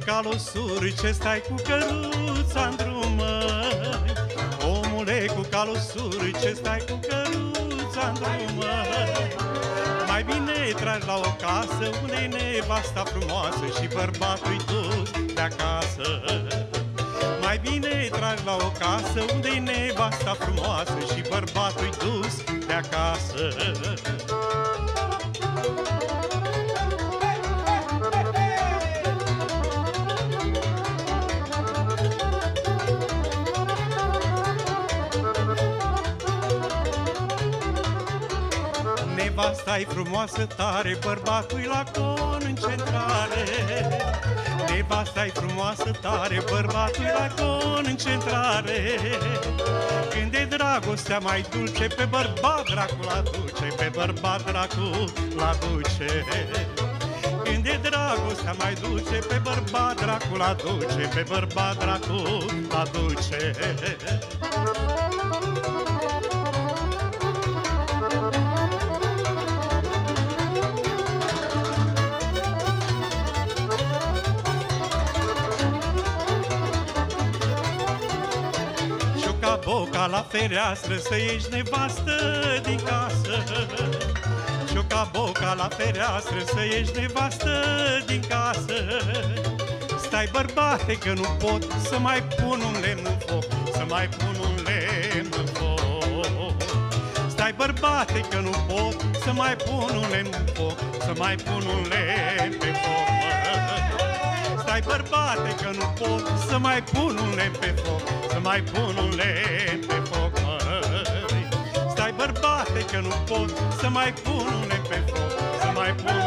calosuri ce stai cu căruța-n drum, măi. Omule, cu calosuri ce stai cu căruța-n drum, măi. Mai bine tragi la o casă unde-i nevasta frumoasă și bărbatul-i dus de acasă. Mai bine tragi la o casă unde-i nevasta frumoasă și bărbatul-i dus de acasă. Nevasta-i frumoasă tare, bărbatul-i la concentrare. Nevasta-i frumoasă tare, bărbatul-i la concentrare. Când e dragostea mai dulce, pe bărbat dracul aduce, pe bărbat dracul aduce. Când e dragostea mai dulce, pe bărbat dracul aduce, pe bărbat dracul aduce. Boca la fereastră să ieși nevastă din casă. Cioca boca la fereastră să ieși nevastă din casă. Stai bărbate că nu pot să mai pun un lemn în foc, să mai pun un lemn în foc. Stai bărbate că nu pot să mai pun un lemn în foc, să mai pun un lemn pe foc, mă. Stai bărbate că nu pot să mai pun un lemn pe foc, să mai pun un lemn pe foc, măi. Stai bărbate că nu pot să mai pun un lemn pe foc, să mai pun